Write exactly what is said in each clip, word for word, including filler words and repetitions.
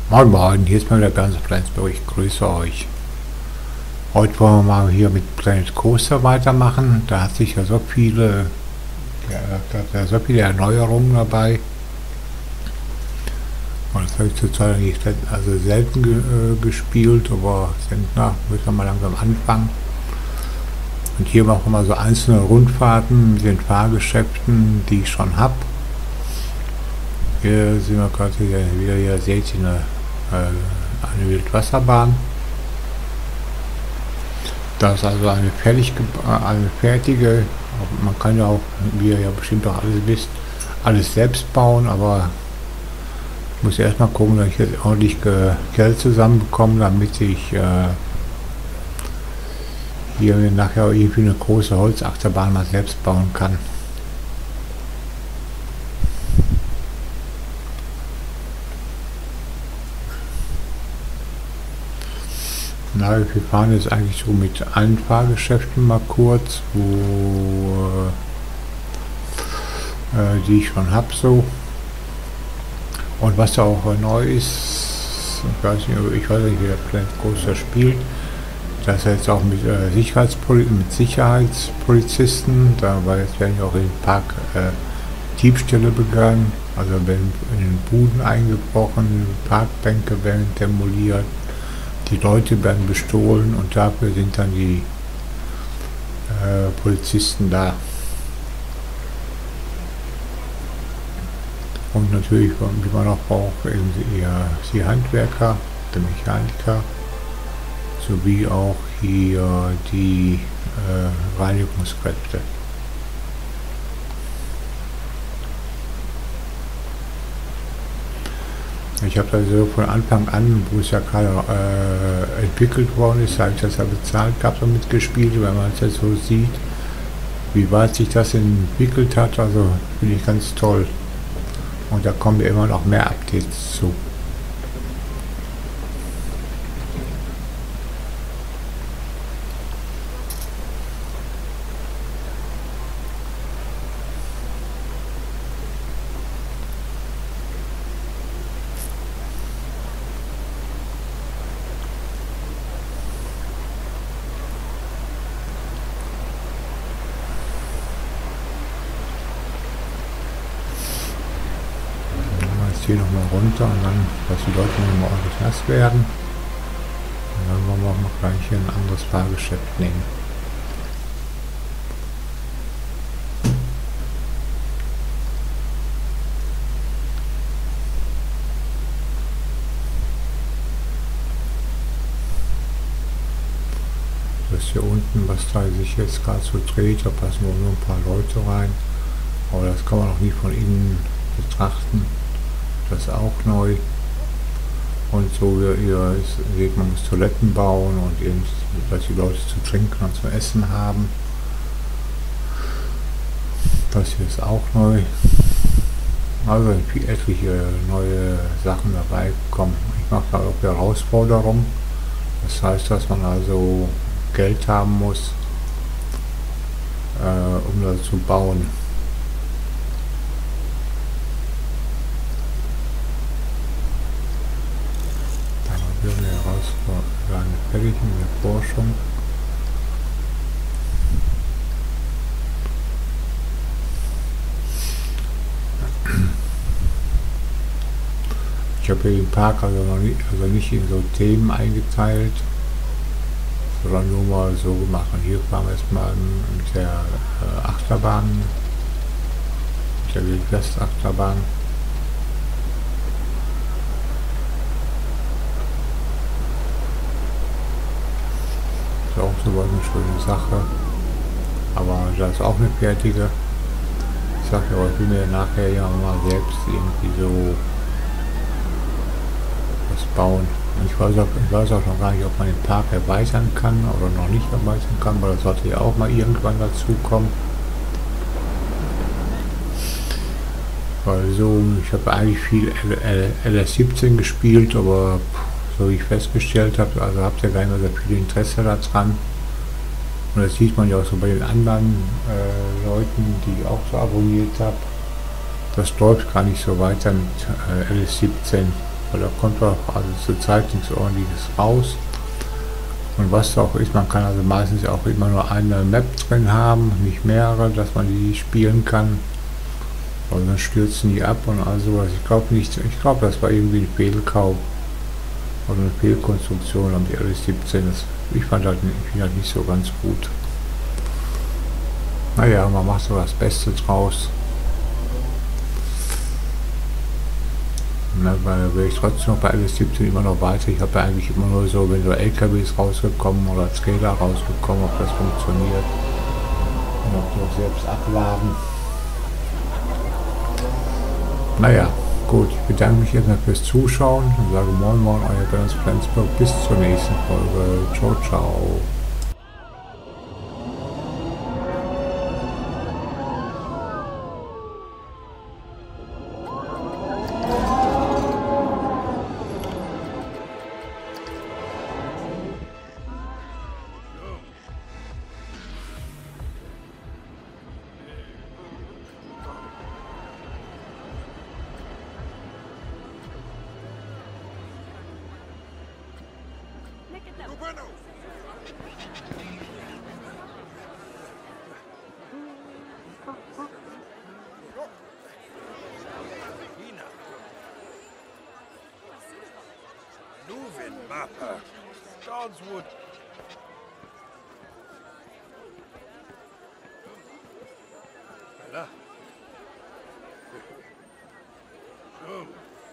Moin Moin, hier ist mal wieder Bernd Flensburg, ich grüße euch. Heute wollen wir mal hier mit Planet Coaster weitermachen. Da hat sich ja so viele, ja, da hat ja so viele Erneuerungen dabei. Und das habe ich zurzeit nicht also selten ge äh, gespielt, aber na, müssen wir mal langsam anfangen. Und hier machen wir mal so einzelne Rundfahrten mit den Fahrgeschäften, die ich schon habe. Hier sind wir gerade wieder, hier seht ihr eine, eine Wildwasserbahn. Das ist also eine, fertig, eine fertige, man kann ja auch, wie ihr ja bestimmt auch alles wisst, alles selbst bauen, aber ich muss erstmal gucken, dass ich jetzt ordentlich Geld zusammenbekomme, damit ich äh, hier nachher irgendwie eine große Holzachterbahn mal selbst bauen kann. Na, wir fahren jetzt eigentlich so mit allen Fahrgeschäften mal kurz, wo äh, die ich schon habe so. Und was da auch neu ist, ich weiß nicht, ich weiß nicht, wie der Planet Coaster spielt, dass er jetzt auch mit, äh, Sicherheitspoli mit Sicherheitspolizisten, da war jetzt werden ja auch im Park äh, Diebstähle begangen, also werden in den Buden eingebrochen, Parkbänke werden demoliert. Die Leute werden bestohlen und dafür sind dann die äh, Polizisten da. Und natürlich, wie man auch braucht, eben die, die Handwerker, die Mechaniker, sowie auch hier die äh, Reinigungskräfte. Ich habe also von Anfang an, wo es ja gerade äh, entwickelt worden ist, habe ich das ja bezahlt gehabt und mitgespielt, wenn man es jetzt so sieht, wie weit sich das entwickelt hat, also finde ich ganz toll. Und da kommen immer noch mehr Updates zu. Hier nochmal runter und dann, dass die Leute nochmal ordentlich nass werden. Und dann wollen wir auch noch gleich hier ein anderes Fahrgeschäft nehmen. Das hier unten, was da sich jetzt gerade so dreht, da passen nur ein paar Leute rein. Aber das kann man auch nie von innen betrachten. Das ist auch neu. Und so wie ihr seht, man muss Toiletten bauen und eben, dass die Leute zu trinken und zu essen haben. Das hier ist auch neu. Also viel etliche neue Sachen dabei kommen. Ich mache da auch Herausforderungen. Das heißt, dass man also Geld haben muss, äh, um das zu bauen. Wir sind herausfordernd fertig in der Forschung. Ich habe hier den Park also, noch nicht, also nicht in so Themen eingeteilt, sondern nur mal so gemacht. Und hier fahren wir erstmal mit der äh, Achterbahn, mit der Wildwest-Achterbahn. Ist auch so eine schöne Sache, aber das ist auch eine fertige. Ich sage ja, aber ich will mir nachher ja mal selbst irgendwie so was bauen. Und ich weiß, auch, ich weiß auch noch gar nicht, ob man den Park erweitern kann oder noch nicht erweitern kann, aber das sollte ja auch mal irgendwann dazu kommen. Weil so, ich habe eigentlich viel L S siebzehn gespielt, aber so wie ich festgestellt habe, also habt ihr gar nicht mehr so viel Interesse daran. Und das sieht man ja auch so bei den anderen äh, Leuten, die ich auch so abonniert habe. Das läuft gar nicht so weiter mit äh, L S siebzehn. weil da kommt auch also zurzeit nichts Ordentliches raus. Und was auch ist, man kann also meistens auch immer nur eine Map drin haben, nicht mehrere, dass man die spielen kann. Und dann stürzen die ab und all sowas. Ich glaube nicht, ich glaube, das war irgendwie ein Fehlkauf oder eine Fehlkonstruktion am R S siebzehn. Das, ich fand halt nicht, ich fand halt nicht so ganz gut. Naja, man macht so das Beste draus. Na, weil wäre ich trotzdem noch bei R S siebzehn immer noch weiter. Ich habe ja eigentlich immer nur so, wenn so L K Ws rausgekommen oder Skater rausgekommen, ob das funktioniert. Und ob die auch selbst abladen. Naja, gut, ich bedanke mich erstmal fürs Zuschauen und sage Moin Moin, euer Dennis Flensburg. Bis zur nächsten Folge. Ciao, ciao. Moving mapper. Johnswood. Bella. Come.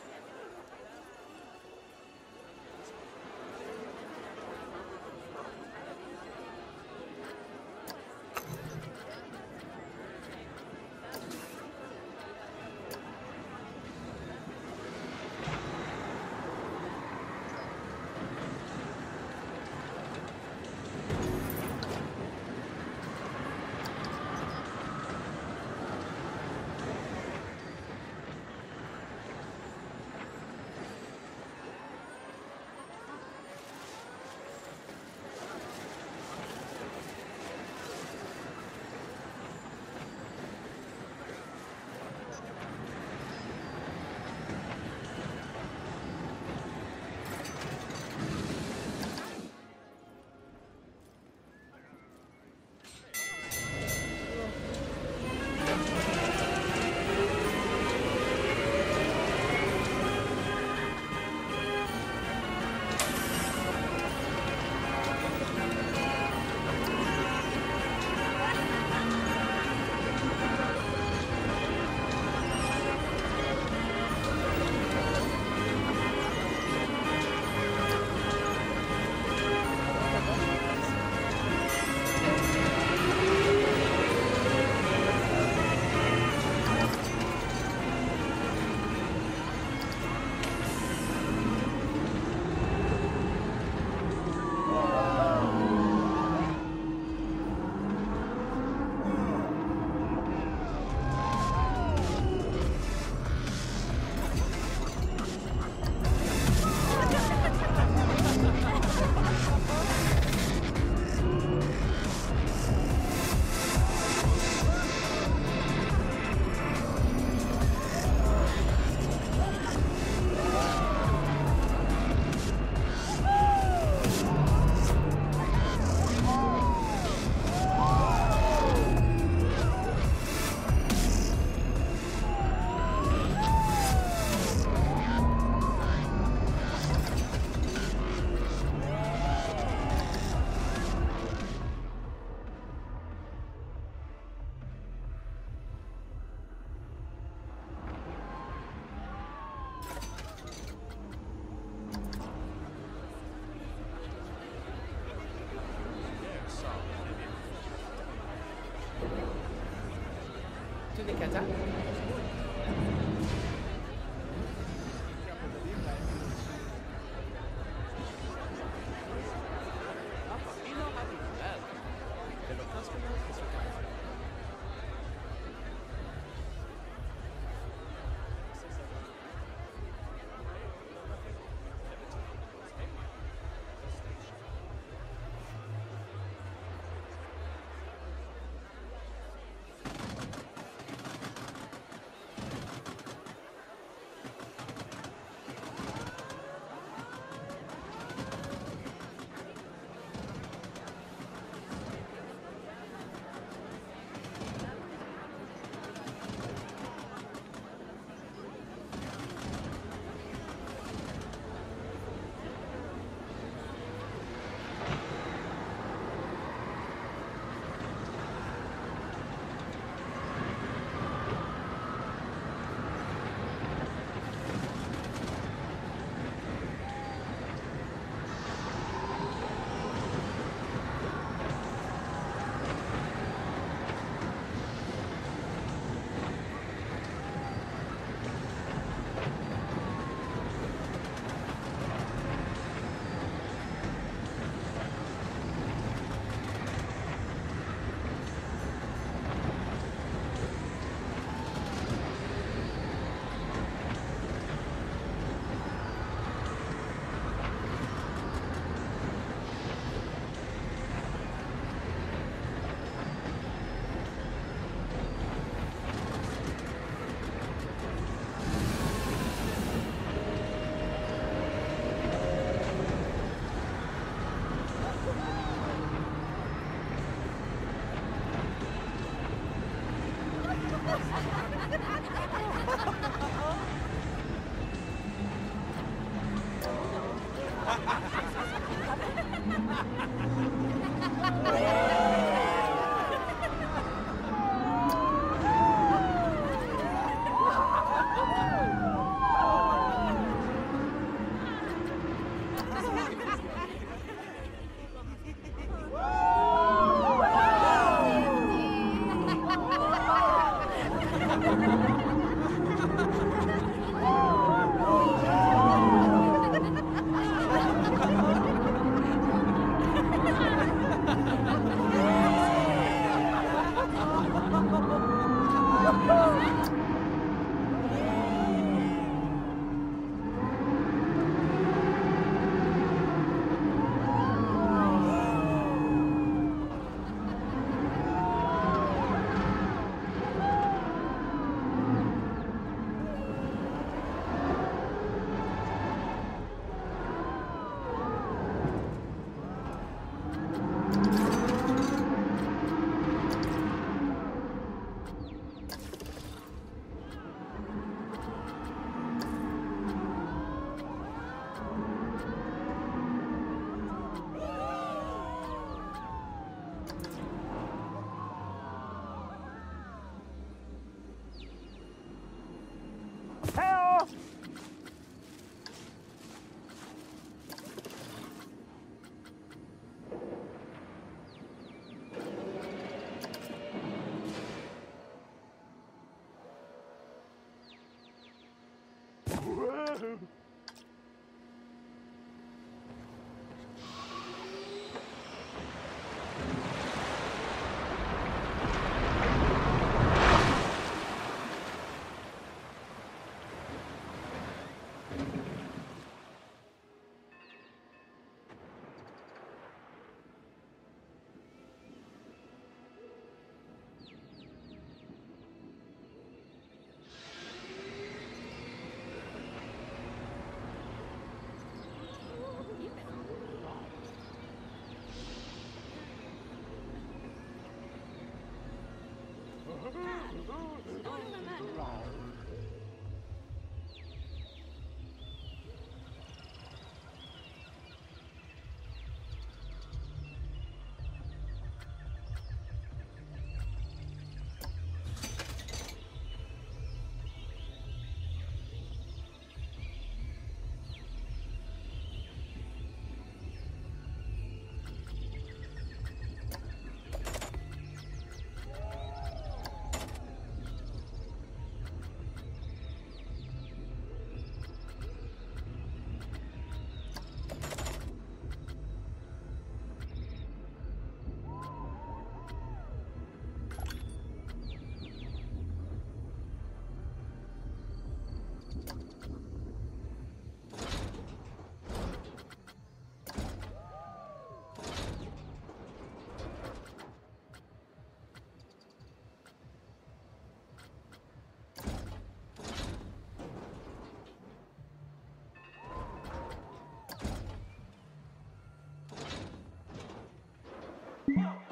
Delicata. Whoa!